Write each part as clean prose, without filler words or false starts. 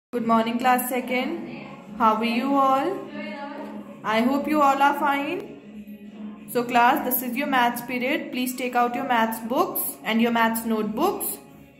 Good morning, class second. How are you all? I hope you all are fine. So class, this is your maths period. Please take out your maths books and your maths notebooks.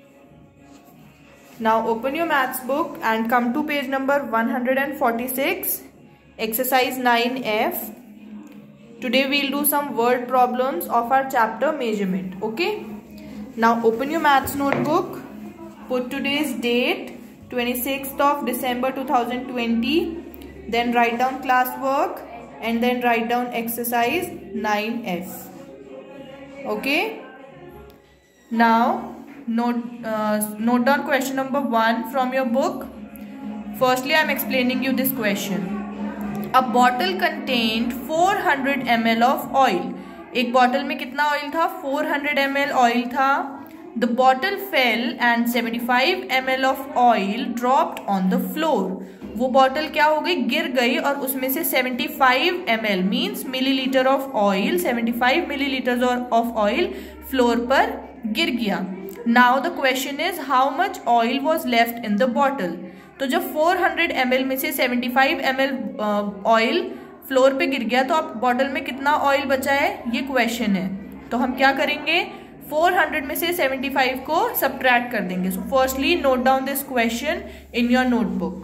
Now open your maths book and come to page number 146, exercise 9F. Today we'll do some word problems of our chapter measurement. Okay? Now open your maths notebook. Put today's date, 26th of December 2020. Then write down classwork and then write down exercise 9F. Okay? Now note down question number 1 from your book. Firstly, I am explaining you this question. A bottle contained 400 ml of oil. एक bottle में कितना oil था? 400 ml oil था. The bottle fell and 75 ml of oil dropped on the floor. वो bottle क्या हो गई? गिर गई और उसमें से 75 ml means millilitre of oil, 75 millilitre of oil floor पर गिर गया. Now the question is how much oil was left in the bottle. तो जब 400 ml में से 75 ml ऑयल फ्लोर पे गिर गया तो आप बॉटल में कितना ऑयल बचा है, ये क्वेश्चन है. तो हम क्या करेंगे? 400 में से 75 को सब्ट्रैक्ट कर देंगे. So firstly note down this question in your notebook.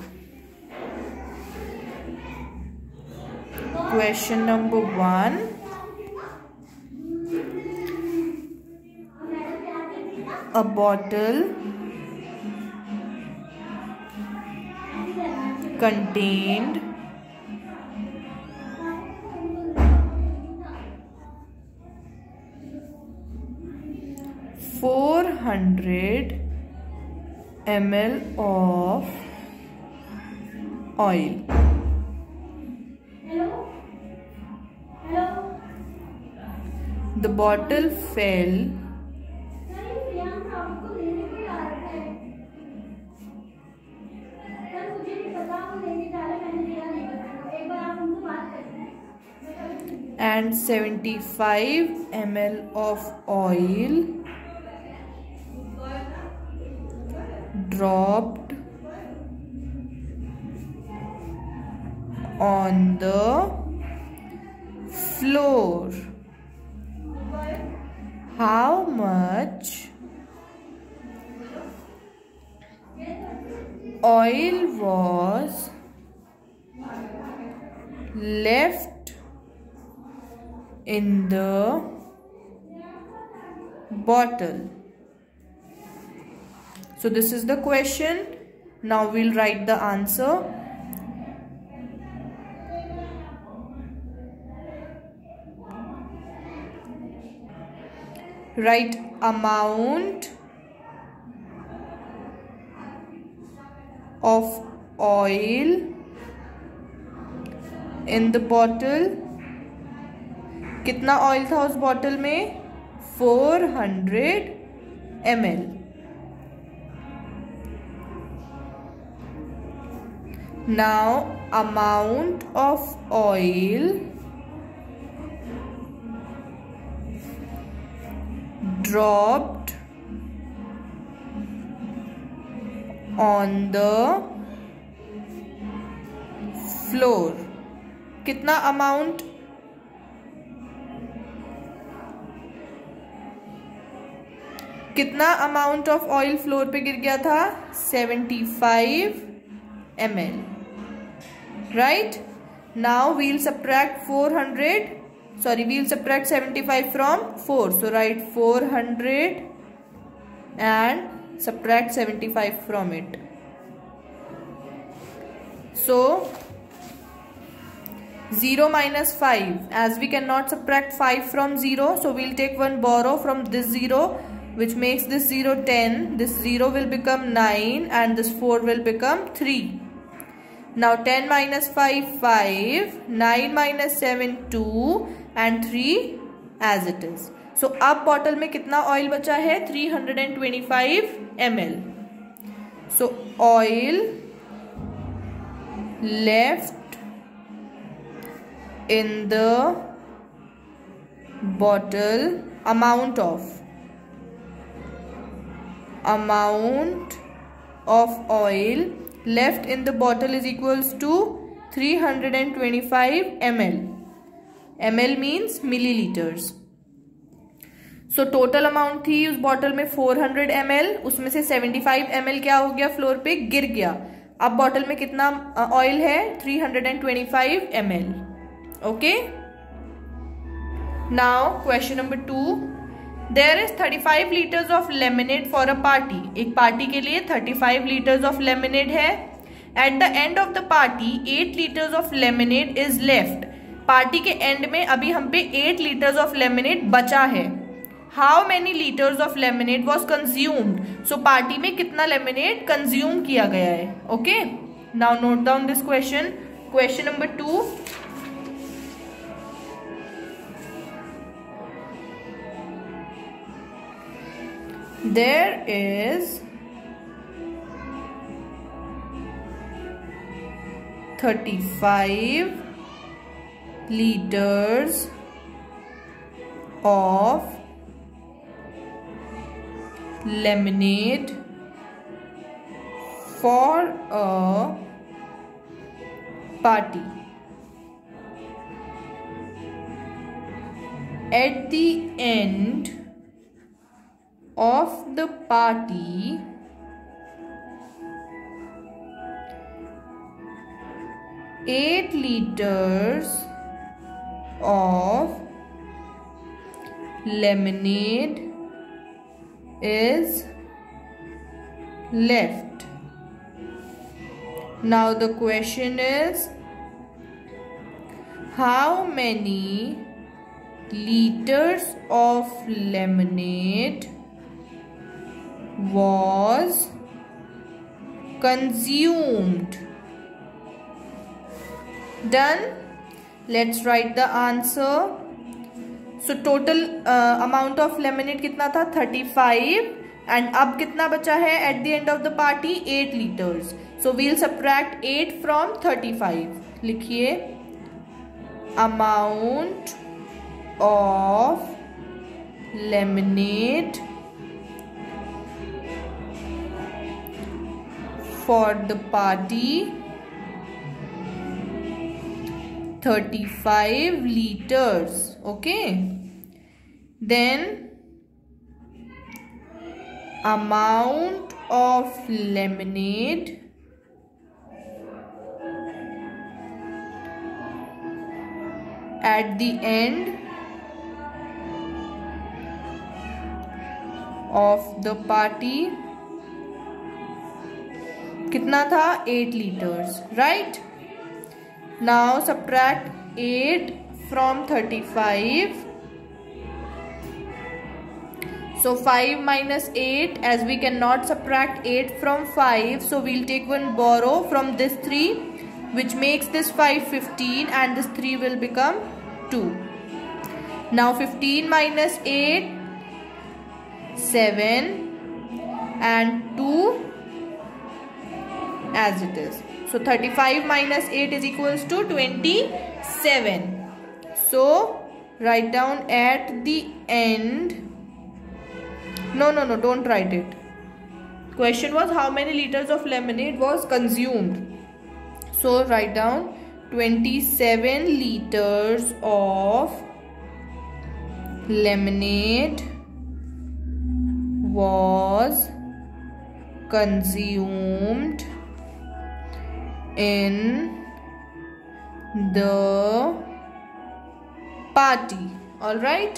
Question number 1. A bottle contained 400 ml of oil. The bottle fell and 75 ml of oil dropped on the floor. How much oil was left in the bottle? So this is the question. Now we'll write the answer. Write amount of oil in the bottle. कितना oil था उस bottle में? 400 ml. Now amount of oil dropped on the floor. कितना amount? कितना amount of oil floor पे गिर गया था? 75 ml. Right? Now we'll subtract 75 from 4. So write 400 and subtract 75 from it. So 0 minus 5. As we cannot subtract 5 from 0, so we'll take one borrow from this 0, which makes this 0 10. This 0 will become 9 and this 4 will become 3. Now 10 minus 5 5, 9 minus 7 2 and 3 as it is. So अब bottle में कितना oil बचा है? 325 ml. So oil left in the bottle, amount of amount of oil left in the bottle is equals to 325 ml. ml means milliliters. So total amount थी उस bottle में 400 ml, उसमें से 75 ml क्या हो गया, फ्लोर पे गिर गया. अब बॉटल में कितना ऑयल है, 325 ml. Okay. Now question number 2. There is 35 liters of lemonade for a party. एक पार्टी के लिए 35 liters of lemonade है. At the end of the party 8 liters of lemonade is left. Party के end में अभी हम पे 8 liters of lemonade बचा है. How many liters of lemonade was consumed? So party में कितना lemonade consume किया गया है. Okay. Now note down this question. Question number 2. There is 35 liters of lemonade for a party. At the end of the party, 8 liters of lemonade is left. Now the question is, how many liters of lemonade was consumed? Done. Let's write the answer. So total amount of lemonade कितना था, 35, and अब कितना बचा है at the end of the party, 8 liters. So we'll subtract 8 from 35. लिखिए amount of lemonade for the party, 35 liters. Okay. Then amount of lemonade at the end of the party कितना था, 8 liters. Right. Now subtract 8 from 35. So 5 minus 8, as we cannot subtract 8 from 5, so we'll take one borrow from this 3, which makes this 5 15, and this 3 will become 2. Now 15 minus 8, 7, and 2 as it is. So 35 minus 8 is equals to 27. So write down at the end. No, don't write it. Question was how many liters of lemonade was consumed. So write down 27 liters of lemonade was consumed in the party. All right.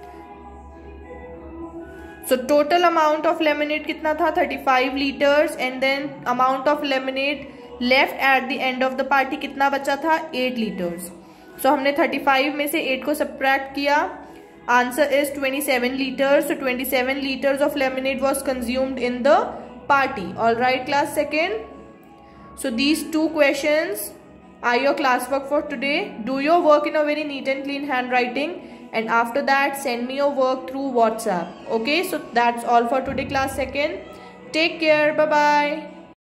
So total amount of lemonade कितना था, 35 liters, and then amount of lemonade left at the end of the party कितना बचा था, 8 liters. So हमने 35 में से 8 को subtract किया. Answer is 27 liters. So 27 liters of lemonade was consumed in the party. All right, class second. So these two questions are your classwork for today. Do your work in a very neat and clean handwriting, and after that send me your work through WhatsApp. Okay, so that's all for today, class second. Take care. Bye bye.